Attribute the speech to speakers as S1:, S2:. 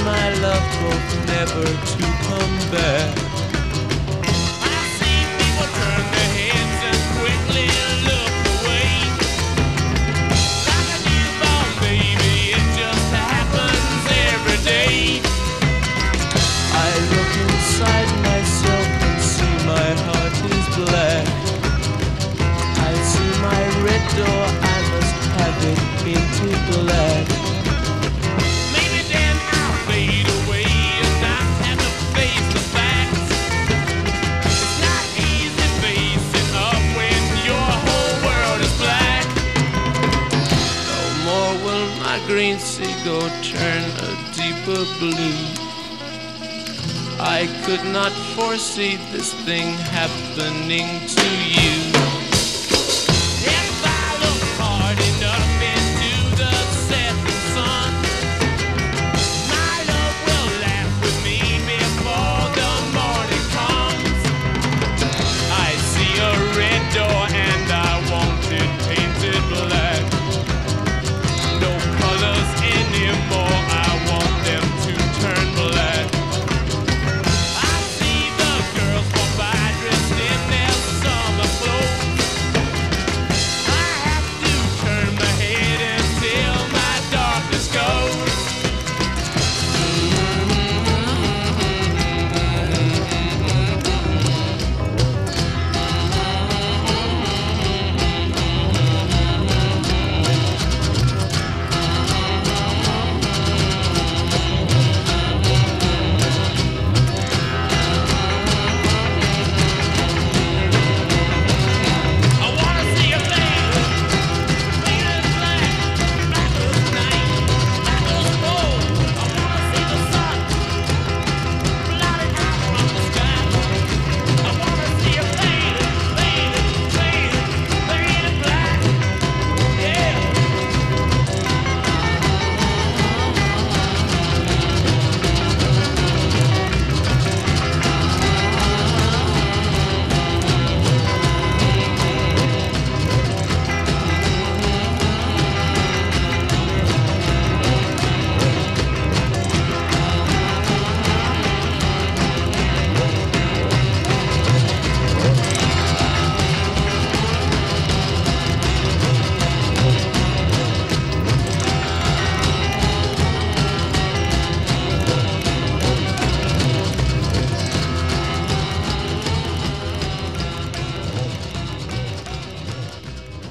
S1: my love hope never to come back.
S2: I see people turn their heads and quickly look away. Like a newborn baby, it just happens every day.
S1: I look inside myself and see my heart is black. I see my red door, I must have it painted black.
S2: Maybe then I'll fade away and not have to face the facts. It's not easy facing up when your whole world is black.
S1: No more will my green seagull turn a deeper blue. I could not foresee this thing happening to you.